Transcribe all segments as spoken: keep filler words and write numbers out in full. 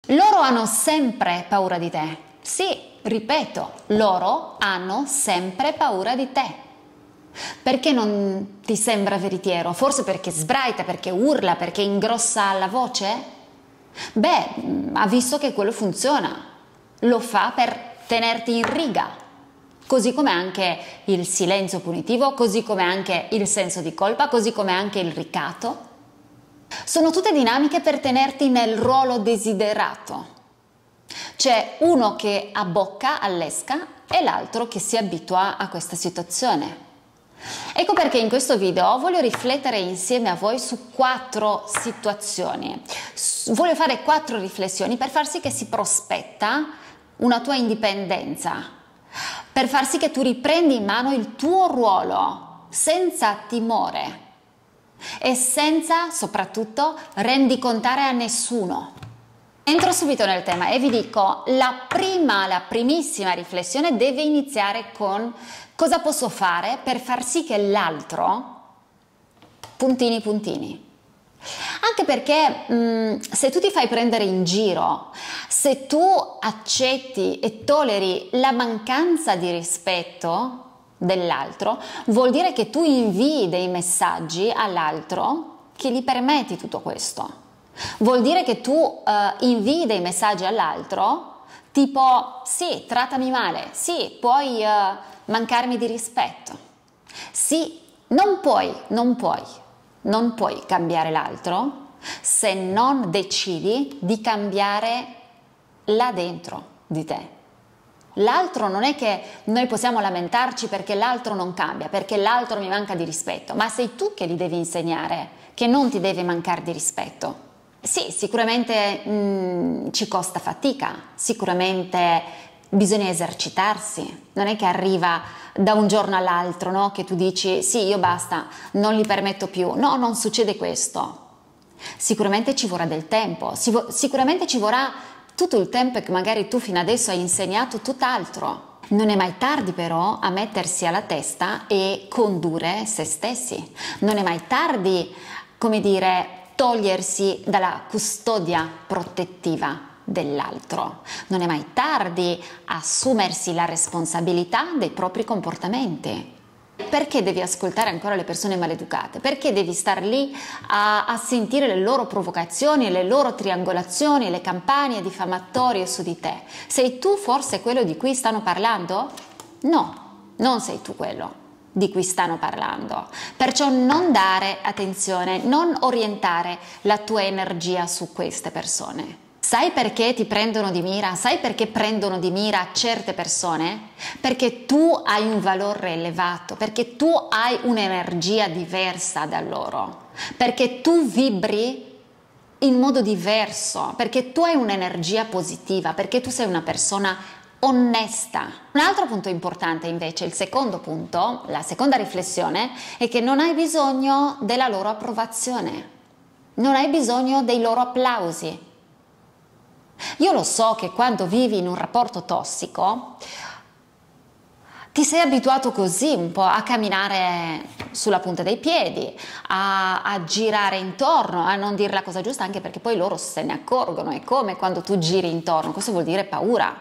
Loro hanno sempre paura di te. Sì, ripeto, loro hanno sempre paura di te. Perché non ti sembra veritiero? Forse perché sbraita, perché urla, perché ingrossa la voce? Beh, ha visto che quello funziona. Lo fa per tenerti in riga. Così come anche il silenzio punitivo, così come anche il senso di colpa, così come anche il ricatto. Sono tutte dinamiche per tenerti nel ruolo desiderato. C'è uno che abbocca, allesca e l'altro che si abitua a questa situazione. Ecco perché in questo video voglio riflettere insieme a voi su quattro situazioni. Voglio fare quattro riflessioni per far sì che si prospetta una tua indipendenza, per far sì che tu riprendi in mano il tuo ruolo senza timore e senza, soprattutto, rendicontare a nessuno. Entro subito nel tema e vi dico, la prima, la primissima riflessione deve iniziare con cosa posso fare per far sì che l'altro, puntini puntini. Anche perché mh, se tu ti fai prendere in giro, se tu accetti e tolleri la mancanza di rispetto dell'altro, vuol dire che tu invii dei messaggi all'altro che gli permetti tutto questo. Vuol dire che tu uh, invii dei messaggi all'altro tipo sì, trattami male, sì, puoi uh, mancarmi di rispetto, sì, non puoi, non puoi, non puoi cambiare l'altro se non decidi di cambiare là dentro di te. L'altro non è che noi possiamo lamentarci perché l'altro non cambia, perché l'altro mi manca di rispetto, ma sei tu che gli devi insegnare che non ti deve mancare di rispetto. Sì, sicuramente mh, ci costa fatica, sicuramente bisogna esercitarsi, non è che arriva da un giorno all'altro, no? Che tu dici sì, io basta, non gli permetto più. No, non succede questo. Sicuramente ci vorrà del tempo, sicuramente ci vorrà tutto il tempo che magari tu fino adesso hai insegnato tutt'altro. Non è mai tardi però a mettersi alla testa e condurre se stessi. Non è mai tardi, come dire, togliersi dalla custodia protettiva dell'altro. Non è mai tardi assumersi la responsabilità dei propri comportamenti. Perché devi ascoltare ancora le persone maleducate? Perché devi star lì a, a sentire le loro provocazioni, le loro triangolazioni, le campagne diffamatorie su di te? Sei tu forse quello di cui stanno parlando? No, non sei tu quello di cui stanno parlando. Perciò non dare attenzione, non orientare la tua energia su queste persone. Sai perché ti prendono di mira? Sai perché prendono di mira certe persone? Perché tu hai un valore elevato, perché tu hai un'energia diversa da loro, perché tu vibri in modo diverso, perché tu hai un'energia positiva, perché tu sei una persona onesta. Un altro punto importante invece, il secondo punto, la seconda riflessione, è che non hai bisogno della loro approvazione, non hai bisogno dei loro applausi. Io lo so che quando vivi in un rapporto tossico ti sei abituato così un po' a camminare sulla punta dei piedi, a, a girare intorno, a non dire la cosa giusta, anche perché poi loro se ne accorgono. È come quando tu giri intorno, questo vuol dire paura.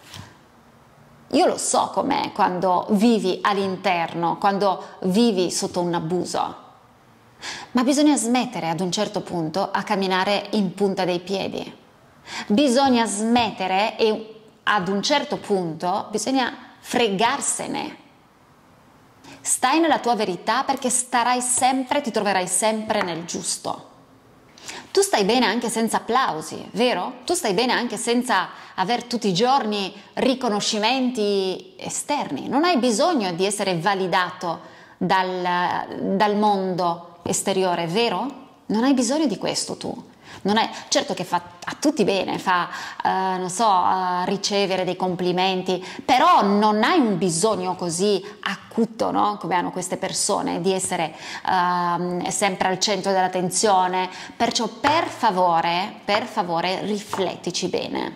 Io lo so com'è quando vivi all'interno, quando vivi sotto un abuso, ma bisogna smettere ad un certo punto a camminare in punta dei piedi. Bisogna smettere e ad un certo punto bisogna fregarsene. Stai nella tua verità perché starai sempre, ti troverai sempre nel giusto. Tu stai bene anche senza applausi, vero? Tu stai bene anche senza aver tutti i giorni riconoscimenti esterni. Non hai bisogno di essere validato dal, dal mondo esteriore, vero? Non hai bisogno di questo tu. Non è, certo che fa a tutti bene, fa, uh, non so, uh, ricevere dei complimenti, però non hai un bisogno così acuto, no? Come hanno queste persone, di essere uh, sempre al centro dell'attenzione. Perciò per favore, per favore, riflettici bene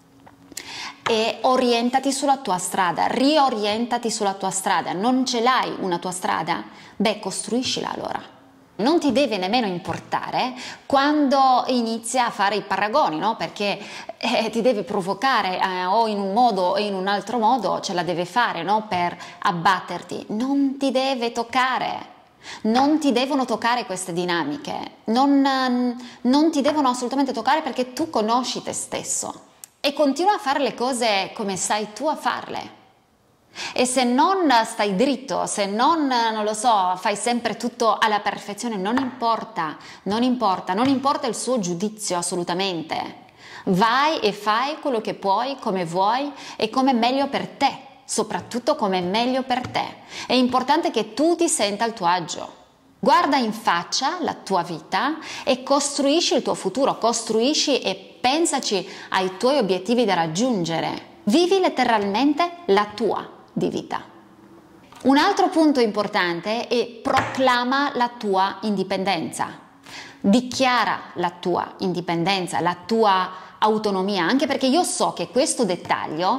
e orientati sulla tua strada, riorientati sulla tua strada. Non ce l'hai una tua strada? Beh, costruiscila allora. Non ti deve nemmeno importare quando inizia a fare i paragoni, no? Perché eh, ti deve provocare eh, o in un modo o in un altro modo, ce la deve fare, no? Per abbatterti. Non ti deve toccare. Non ti devono toccare queste dinamiche, non, non ti devono assolutamente toccare, perché tu conosci te stesso e continua a fare le cose come sai tu a farle. E se non stai dritto, se non, non lo so, fai sempre tutto alla perfezione, non importa, non importa, non importa il suo giudizio assolutamente. Vai e fai quello che puoi, come vuoi e come è meglio per te. Soprattutto come è meglio per te. È importante che tu ti senta al tuo agio. Guarda in faccia la tua vita e costruisci il tuo futuro, costruisci e pensaci ai tuoi obiettivi da raggiungere. Vivi letteralmente la tua di vita. Un altro punto importante è proclama la tua indipendenza. Dichiara la tua indipendenza, la tua autonomia, anche perché io so che questo dettaglio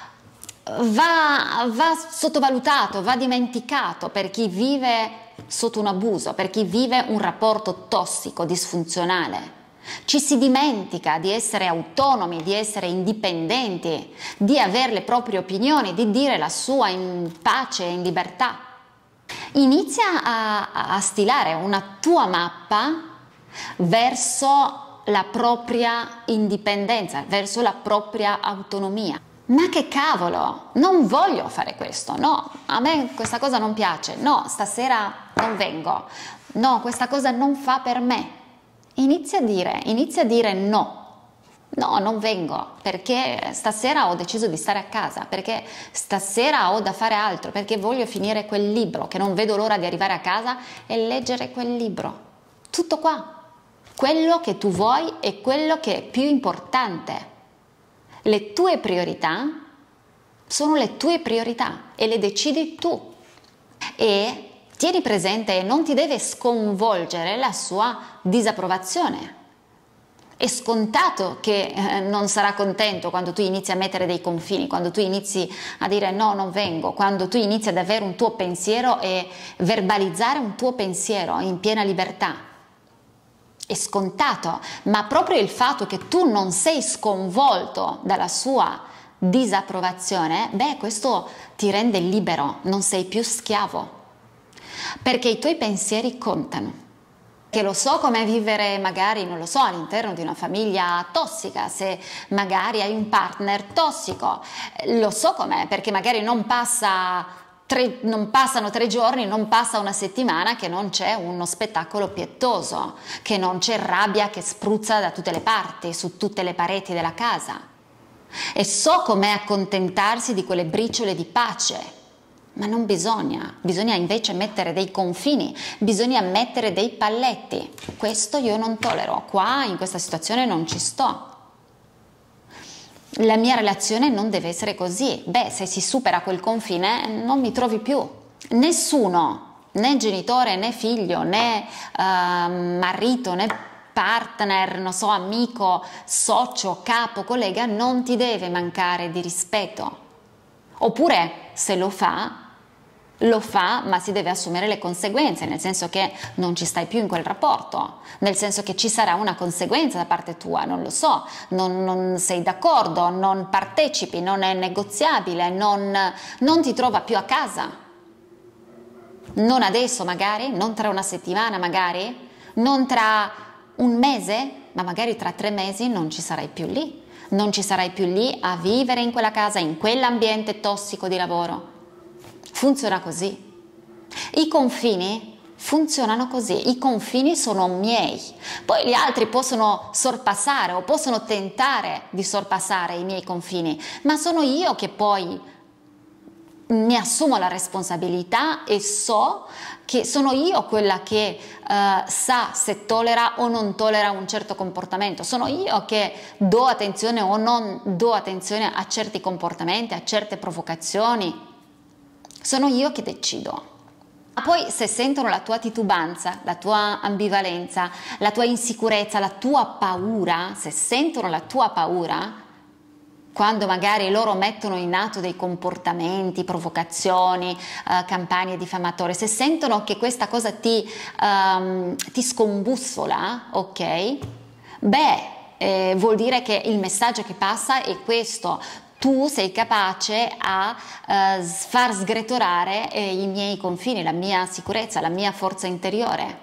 Va, va sottovalutato, va dimenticato per chi vive sotto un abuso, per chi vive un rapporto tossico, disfunzionale. Ci si dimentica di essere autonomi, di essere indipendenti, di avere le proprie opinioni, di dire la sua in pace e in libertà. Inizia a, a stilare una tua mappa verso la propria indipendenza, verso la propria autonomia. Ma che cavolo, non voglio fare questo, no, a me questa cosa non piace, no, stasera non vengo, no, questa cosa non fa per me. Inizia a dire, inizia a dire no, no, non vengo, perché stasera ho deciso di stare a casa, perché stasera ho da fare altro, perché voglio finire quel libro, che non vedo l'ora di arrivare a casa e leggere quel libro. Tutto qua. Quello che tu vuoi è quello che è più importante. Le tue priorità sono le tue priorità e le decidi tu. E tieni presente, non ti deve sconvolgere la sua disapprovazione. È scontato che eh, non sarà contento quando tu inizi a mettere dei confini, quando tu inizi a dire no, non vengo, quando tu inizi ad avere un tuo pensiero e verbalizzare un tuo pensiero in piena libertà. È scontato, ma proprio il fatto che tu non sei sconvolto dalla sua disapprovazione, beh, questo ti rende libero, non sei più schiavo, perché i tuoi pensieri contano. Che lo so come vivere magari, non lo so, all'interno di una famiglia tossica, se magari hai un partner tossico, lo so com'è, perché magari non passa Tre, non passano tre giorni, non passa una settimana che non c'è uno spettacolo pietoso, che non c'è rabbia che spruzza da tutte le parti, su tutte le pareti della casa. E so com'è accontentarsi di quelle briciole di pace, ma non bisogna, bisogna invece mettere dei confini, bisogna mettere dei paletti. Questo io non tollero, qua in questa situazione non ci sto. La mia relazione non deve essere così. Beh, se si supera quel confine non mi trovi più. Nessuno, né genitore, né figlio, né uh, marito, né partner, non so, amico, socio, capo, collega, non ti deve mancare di rispetto. Oppure, se lo fa, lo fa, ma si deve assumere le conseguenze, nel senso che non ci stai più in quel rapporto, nel senso che ci sarà una conseguenza da parte tua, non lo so, non, non sei d'accordo, non partecipi, non è negoziabile, non, non ti trova più a casa. Non adesso magari, non tra una settimana magari, non tra un mese, ma magari tra tre mesi non ci sarai più lì, non ci sarai più lì a vivere in quella casa, in quell'ambiente tossico di lavoro. Funziona così. I confini funzionano così, i confini sono miei. Poi gli altri possono sorpassare o possono tentare di sorpassare i miei confini, ma sono io che poi mi assumo la responsabilità e so che sono io quella che uh, sa se tollera o non tollera un certo comportamento, sono io che do attenzione o non do attenzione a certi comportamenti, a certe provocazioni. Sono io che decido. Ma poi se sentono la tua titubanza, la tua ambivalenza, la tua insicurezza, la tua paura, se sentono la tua paura, quando magari loro mettono in atto dei comportamenti, provocazioni, eh, campagne diffamatorie, se sentono che questa cosa ti, um, ti scombussola, ok? Beh, eh, vuol dire che il messaggio che passa è questo: tu sei capace a uh, far sgretolare eh, i miei confini, la mia sicurezza, la mia forza interiore.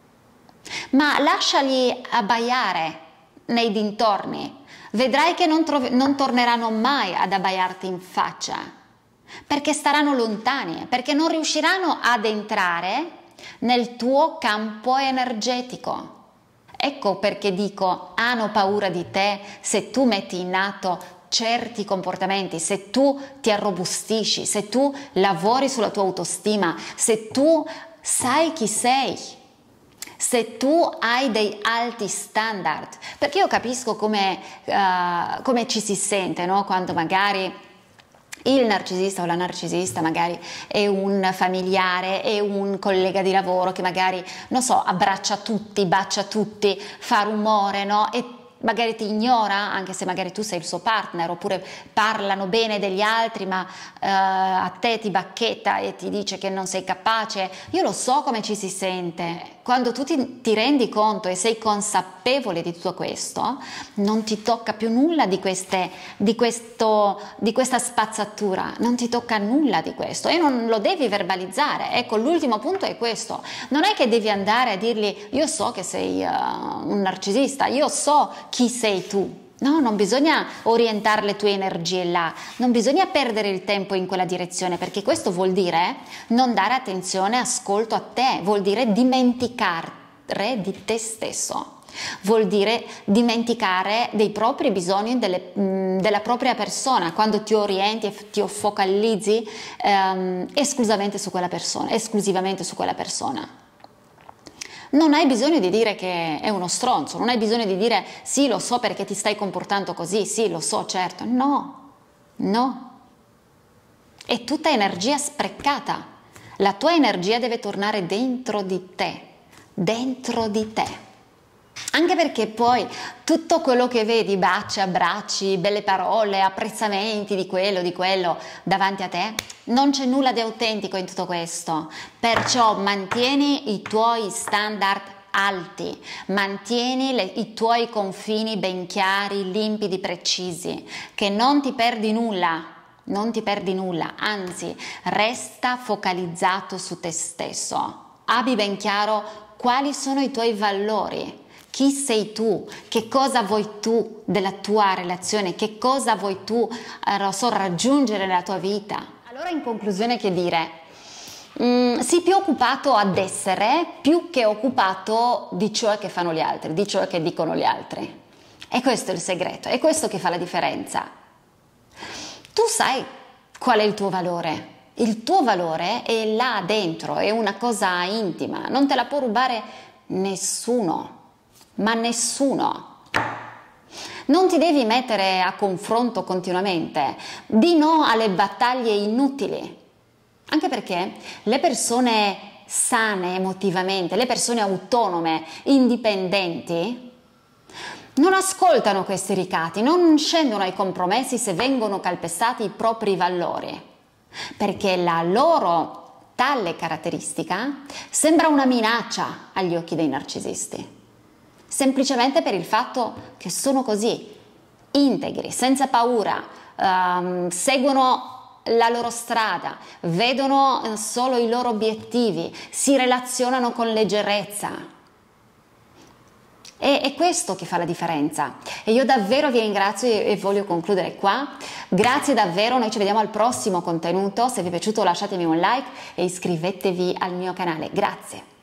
Ma lasciali abbaiare nei dintorni, vedrai che non, non torneranno mai ad abbaiarti in faccia, perché staranno lontani, perché non riusciranno ad entrare nel tuo campo energetico. Ecco perché dico, hanno paura di te se tu metti in atto certi comportamenti, se tu ti arrobustisci, se tu lavori sulla tua autostima, se tu sai chi sei, se tu hai dei alti standard. Perché io capisco come, uh, come ci si sente, no? Quando magari il narcisista o la narcisista magari è un familiare, è un collega di lavoro che magari, non so, abbraccia tutti, bacia tutti, fa rumore, no? E magari ti ignora, anche se magari tu sei il suo partner, oppure parlano bene degli altri, ma eh, a te ti bacchetta e ti dice che non sei capace. Io lo so come ci si sente. Quando tu ti, ti rendi conto e sei consapevole di tutto questo, non ti tocca più nulla di, queste, di, questo, di questa spazzatura, non ti tocca nulla di questo e non lo devi verbalizzare. Ecco, l'ultimo punto è questo: non è che devi andare a dirgli io so che sei uh, un narcisista, io so chi sei tu. No, non bisogna orientare le tue energie là, non bisogna perdere il tempo in quella direzione, perché questo vuol dire non dare attenzione e ascolto a te, vuol dire dimenticare di te stesso, vuol dire dimenticare dei propri bisogni delle, mh, della propria persona, quando ti orienti e ti focalizzi ehm, esclusivamente su quella persona, esclusivamente su quella persona. Non hai bisogno di dire che è uno stronzo, non hai bisogno di dire sì, lo so perché ti stai comportando così, sì, lo so, certo. No, no. È tutta energia sprecata. La tua energia deve tornare dentro di te, dentro di te. Anche perché poi tutto quello che vedi, baci, abbracci, belle parole, apprezzamenti di quello, di quello davanti a te, non c'è nulla di autentico in tutto questo. Perciò mantieni i tuoi standard alti, mantieni le, i tuoi confini ben chiari, limpidi, precisi, che non ti perdi nulla. Non ti perdi nulla, anzi, resta focalizzato su te stesso. Abbi ben chiaro quali sono i tuoi valori. Chi sei tu? Che cosa vuoi tu della tua relazione? Che cosa vuoi tu eh, so, raggiungere nella tua vita? Allora, in conclusione, che dire? Mm, sii più occupato ad essere più che occupato di ciò che fanno gli altri, di ciò che dicono gli altri. E questo è il segreto, è questo che fa la differenza. Tu sai qual è il tuo valore. Il tuo valore è là dentro, è una cosa intima, non te la può rubare nessuno. Ma nessuno. Non ti devi mettere a confronto continuamente, di no alle battaglie inutili, anche perché le persone sane emotivamente, le persone autonome, indipendenti, non ascoltano questi ricatti, non scendono ai compromessi se vengono calpestati i propri valori, perché la loro tale caratteristica sembra una minaccia agli occhi dei narcisisti. Semplicemente per il fatto che sono così, integri, senza paura, um, seguono la loro strada, vedono solo i loro obiettivi, si relazionano con leggerezza. E è questo che fa la differenza. E io davvero vi ringrazio e voglio concludere qua. Grazie davvero, noi ci vediamo al prossimo contenuto. Se vi è piaciuto lasciatemi un like e iscrivetevi al mio canale. Grazie.